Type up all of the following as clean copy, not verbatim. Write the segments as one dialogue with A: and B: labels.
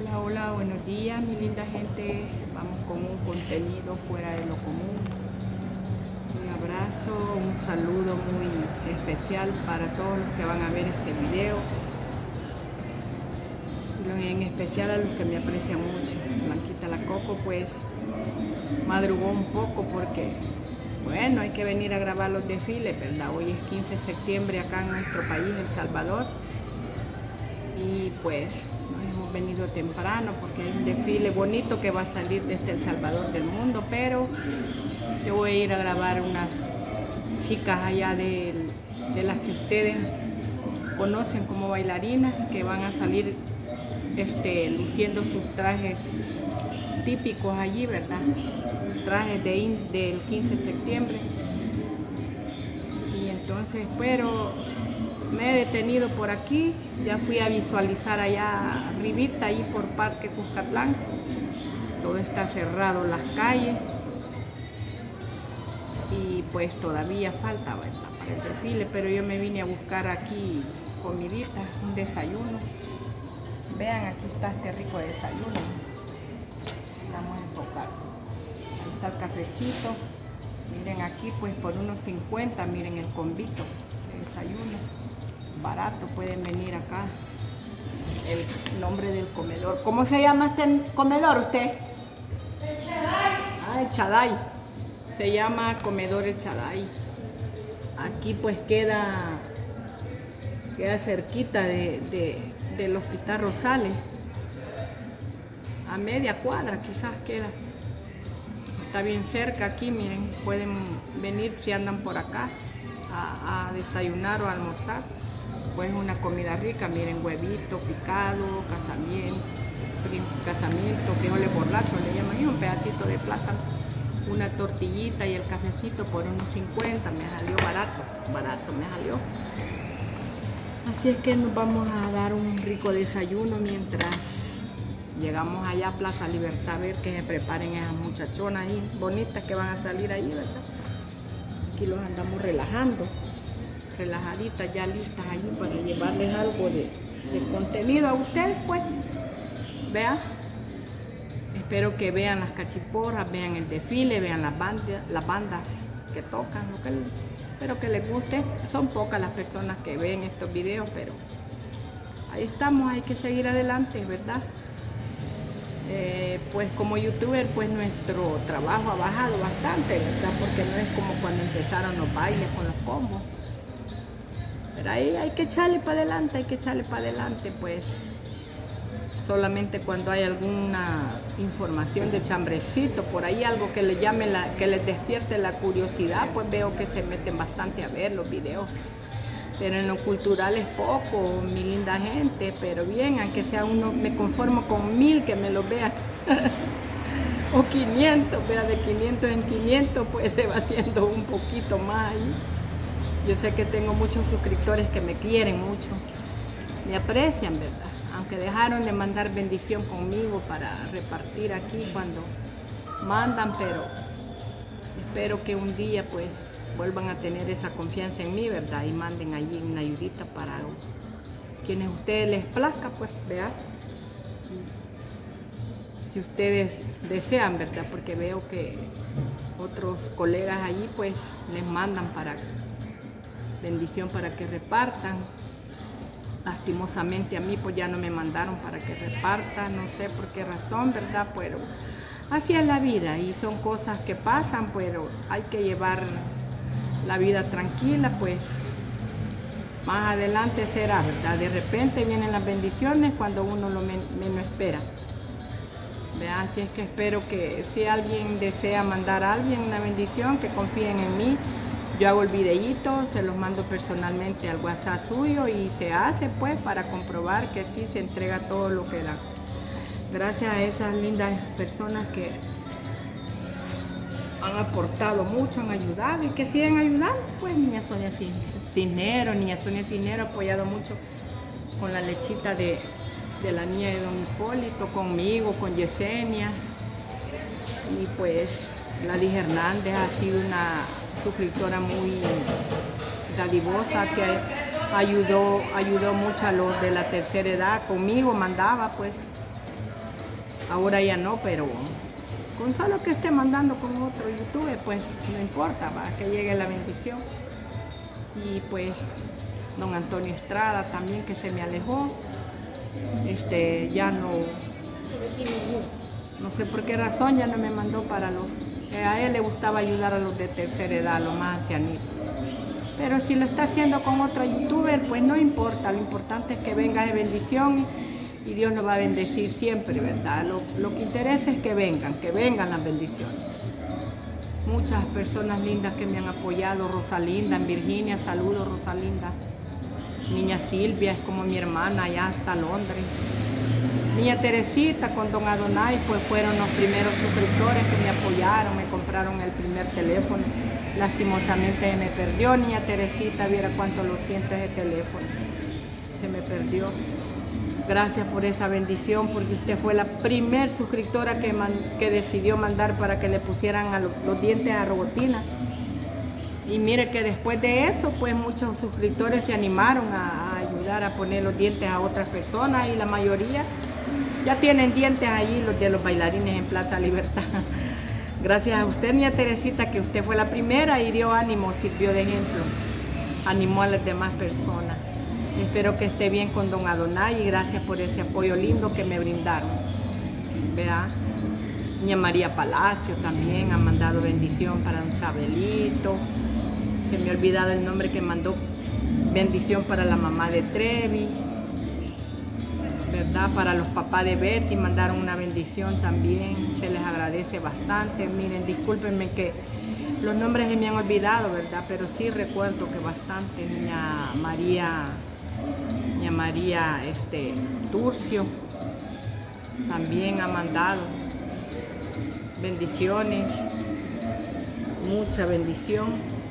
A: Hola, hola, buenos días mi linda gente. Vamos con un contenido fuera de lo común. Un abrazo, un saludo muy especial para todos los que van a ver este video. Y en especial a los que me aprecian mucho. Blanquita la Coco pues madrugó un poco porque, bueno, hay que venir a grabar los desfiles, ¿verdad? Hoy es 15 de septiembre acá en nuestro país, El Salvador. Y pues nos hemos venido temprano porque hay un desfile bonito que va a salir desde El Salvador del mundo, pero yo voy a ir a grabar unas chicas allá de las que ustedes conocen como bailarinas, que van a salir luciendo sus trajes típicos allí, ¿verdad? Trajes del 15 de septiembre. Y entonces, pero me he detenido por aquí, ya fui a visualizar allá arribita, ahí por Parque Cuscatlán. Todo está cerrado, las calles. Y pues todavía falta, ¿verdad?, para el desfile, pero yo me vine a buscar aquí comidita, un desayuno. Vean, aquí está este rico desayuno. Vamos a enfocar. Ahí está el cafecito. Miren aquí, pues por unos 50, miren el combito de desayuno. Barato, pueden venir acá. El nombre del comedor. ¿Cómo se llama este comedor usted? El Chaday. Ah, el Chaday. Se llama Comedor El Chaday. Aquí pues queda cerquita del Hospital Rosales. A media cuadra quizás queda. Está bien cerca aquí, miren. Pueden venir si andan por acá a desayunar o a almorzar. Pues una comida rica, miren, huevito picado, casamiento, frijoles borrachos, le llaman, y un pedacito de plátano, una tortillita y el cafecito por unos 50, me salió barato me salió. Así es que nos vamos a dar un rico desayuno mientras llegamos allá a Plaza Libertad, a ver que se preparen esas muchachonas ahí bonitas que van a salir ahí, ¿verdad? Aquí los andamos relajaditas, ya listas allí para llevarles algo de contenido a ustedes, pues. Vean, espero que vean las cachiporras, vean el desfile, vean las bandas que tocan, espero que les guste. Son pocas las personas que ven estos videos, pero ahí estamos, hay que seguir adelante, ¿verdad? Pues como youtuber, pues nuestro trabajo ha bajado bastante, ¿verdad? Porque no es como cuando empezaron los bailes con los combos. Pero ahí hay que echarle para adelante, pues. Solamente cuando hay alguna información de chambrecito, por ahí algo que les llame, que les despierte la curiosidad, pues veo que se meten bastante a ver los videos. Pero en lo cultural es poco, mi linda gente, pero bien, aunque sea uno, me conformo con 1000 que me lo vean. O 500, vea, de 500 en 500, pues se va haciendo un poquito más ahí. Yo sé que tengo muchos suscriptores que me quieren mucho, me aprecian, ¿verdad? Aunque dejaron de mandar bendición conmigo para repartir aquí cuando mandan, pero espero que un día pues vuelvan a tener esa confianza en mí, ¿verdad? Y manden allí una ayudita para quienes a ustedes les plazca, pues, vean. Si ustedes desean, ¿verdad? Porque veo que otros colegas allí pues les mandan para bendición para que repartan. Lastimosamente a mí pues ya no me mandaron para que reparta, no sé por qué razón, ¿verdad? Pero así es la vida y son cosas que pasan, pero hay que llevar la vida tranquila, pues más adelante será, ¿verdad? De repente vienen las bendiciones cuando uno lo menos espera. ¿Vean? Así es que espero que si alguien desea mandar a alguien una bendición, que confíen en mí. Yo hago el videíto, se los mando personalmente al WhatsApp suyo y se hace pues para comprobar que sí se entrega todo lo que da. Gracias a esas lindas personas que han aportado mucho, han ayudado y que siguen ayudando, pues Niña Sonia Cisneros ha apoyado mucho con la lechita de la niña de Don Hipólito, conmigo, con Yesenia, y pues Gladys Hernández ha sido una suscriptora muy dadivosa que ayudó mucho a los de la tercera edad, conmigo mandaba pues Ahora ya no, pero con solo que esté mandando con otro youtuber, pues no importa, va, que llegue la bendición. Y pues don Antonio Estrada también, que se me alejó, ya no sé por qué razón ya no me mandó para los, a él le gustaba ayudar a los de tercera edad, a los más ancianitos. Pero si lo está haciendo con otra youtuber, pues no importa, lo importante es que venga de bendición y Dios nos va a bendecir siempre, ¿verdad? Lo que interesa es que vengan las bendiciones. Muchas personas lindas que me han apoyado, Rosalinda en Virginia, saludos Rosalinda. Niña Silvia es como mi hermana allá hasta Londres. Niña Teresita con don Adonai, pues fueron los primeros suscriptores que me apoyaron, me compraron el primer teléfono. Lastimosamente se me perdió, niña Teresita, viera cuánto lo siento ese teléfono. Se me perdió. Gracias por esa bendición, porque usted fue la primer suscriptora que decidió mandar para que le pusieran a los dientes a Robotina. Y mire que después de eso, pues muchos suscriptores se animaron a ayudar a poner los dientes a otras personas y la mayoría ya tienen dientes ahí, los de los bailarines en Plaza Libertad. Gracias a usted, niña Teresita, que usted fue la primera y dio ánimo, sirvió de ejemplo, animó a las demás personas. Espero que esté bien con don Adonai y gracias por ese apoyo lindo que me brindaron. ¿Verdad? Niña María Palacio también ha mandado bendición para un Chabelito. Se me ha olvidado el nombre que mandó bendición para la mamá de Trevi. ¿Verdad? Para los papás de Betty mandaron una bendición también, se les agradece bastante. Miren, discúlpenme que los nombres se me han olvidado, ¿verdad? Pero sí recuerdo que bastante. Niña María Turcio también ha mandado bendiciones, mucha bendición.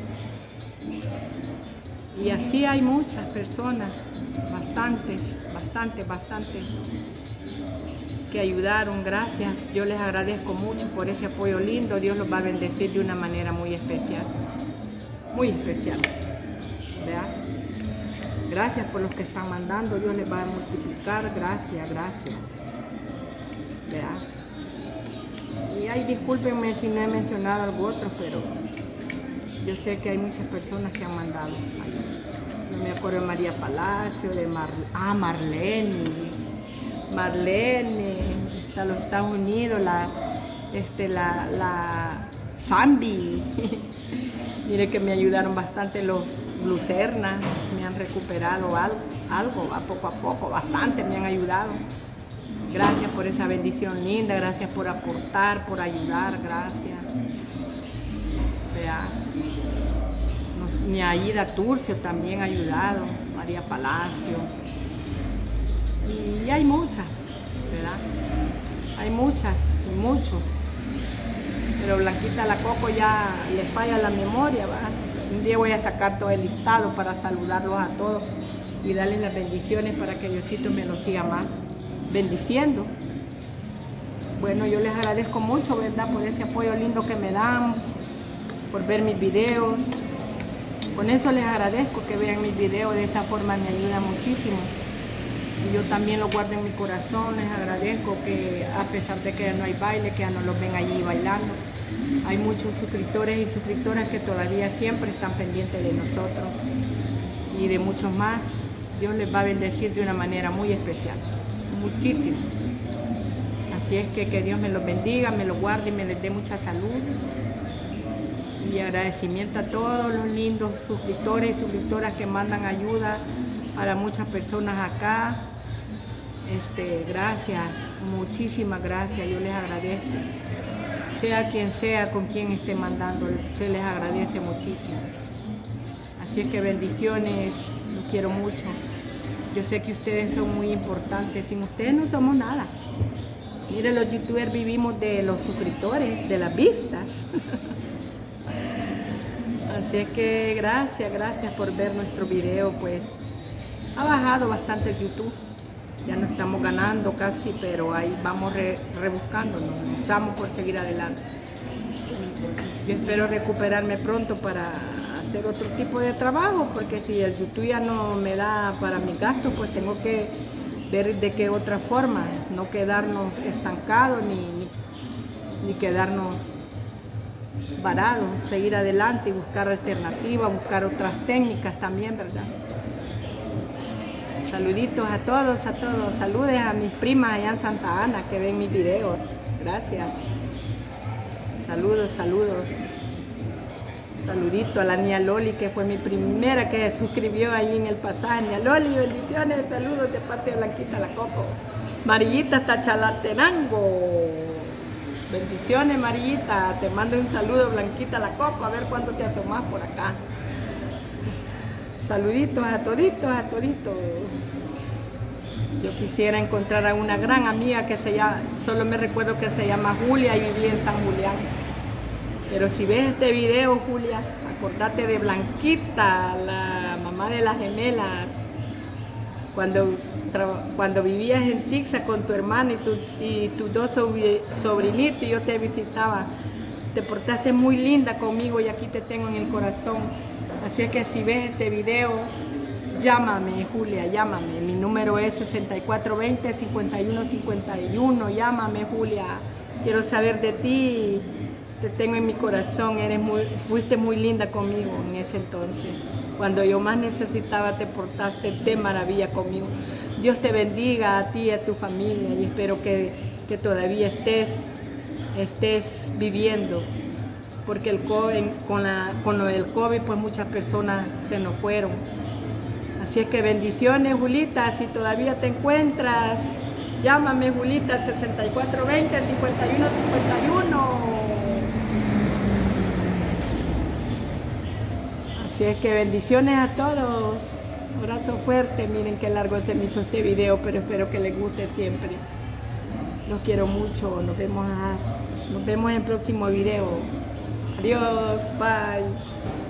A: Y así hay muchas personas, bastantes, que ayudaron, gracias. Yo les agradezco mucho por ese apoyo lindo. Dios los va a bendecir de una manera muy especial, ¿verdad? Gracias por los que están mandando, Dios les va a multiplicar, gracias, ¿verdad? Y ay, discúlpenme si no he mencionado algo otro, pero yo sé que hay muchas personas que han mandado. No me acuerdo de María Palacio, de Marlene, está en los Estados Unidos, la Zambi. Mire que me ayudaron bastante los Lucernas, me han recuperado algo, a poco, bastante me han ayudado. Gracias por esa bendición linda, gracias por aportar, por ayudar, gracias. Vea. Mi Aida Turcio también ha ayudado, María Palacio. Y hay muchas, ¿verdad? Hay muchas y muchos. Pero Blanquita la Coco ya le falla la memoria, ¿verdad? Un día voy a sacar todo el listado para saludarlos a todos y darles las bendiciones para que Diosito me los siga más bendiciendo. Bueno, yo les agradezco mucho, ¿verdad? Por ese apoyo lindo que me dan, por ver mis videos. Con eso les agradezco que vean mis videos, de esa forma me ayuda muchísimo. Y yo también lo guardo en mi corazón, les agradezco que a pesar de que ya no hay baile, que ya no los ven allí bailando, hay muchos suscriptores y suscriptoras que todavía siempre están pendientes de nosotros y de muchos más. Dios les va a bendecir de una manera muy especial, muchísimo. Así es que Dios me los bendiga, me los guarde y me les dé mucha salud. Y agradecimiento a todos los lindos suscriptores y suscriptoras que mandan ayuda para muchas personas acá. Gracias, muchísimas gracias, yo les agradezco. Sea quien sea, con quien esté mandando, se les agradece muchísimo. Así es que bendiciones, los quiero mucho. Yo sé que ustedes son muy importantes, sin ustedes no somos nada. Miren, los youtubers vivimos de los suscriptores, de las vistas. Así es que gracias por ver nuestro video, pues ha bajado bastante el YouTube, ya no estamos ganando casi, pero ahí vamos rebuscándonos, luchamos por seguir adelante. Yo espero recuperarme pronto para hacer otro tipo de trabajo, porque si el YouTube ya no me da para mis gastos, pues tengo que ver de qué otra forma, no quedarnos estancados ni quedarnos varados, seguir adelante y buscar alternativas, buscar otras técnicas también, ¿verdad? Saluditos a todos, saludes a mis primas allá en Santa Ana que ven mis videos, gracias. Saludos. Saludito a la niña Loli, que fue mi primera que se suscribió ahí en el pasaje. Niña Loli, bendiciones, saludos de parte de Blanquita la Coco. Marillita hasta Chalatenango. Bendiciones, Marillita. Te mando un saludo, Blanquita la Coco. A ver cuándo te asomas por acá. Saluditos a toditos. Yo quisiera encontrar a una gran amiga que solo me recuerdo que se llama Julia y vivía en San Julián. Pero si ves este video, Julia, acordate de Blanquita, la mamá de las gemelas. Cuando vivías en Tixa con tu hermana y tus dos sobrinitos, y yo te visitaba. Te portaste muy linda conmigo y aquí te tengo en el corazón. Así es que si ves este video, llámame, Julia, llámame. Mi número es 6420-5151. Llámame, Julia. Quiero saber de ti. Te tengo en mi corazón. Fuiste muy linda conmigo en ese entonces. Cuando yo más necesitaba, te portaste de maravilla conmigo. Dios te bendiga a ti y a tu familia. Y espero que todavía estés viviendo. Porque el COVID, con lo del COVID, pues muchas personas se nos fueron. Así es que bendiciones, Julita, si todavía te encuentras, llámame, Julita, 6420-5151. Así es que bendiciones a todos. Abrazo fuerte. Miren qué largo se me hizo este video, pero espero que les guste siempre. Los quiero mucho. Nos vemos en el próximo video. Adiós. Bye.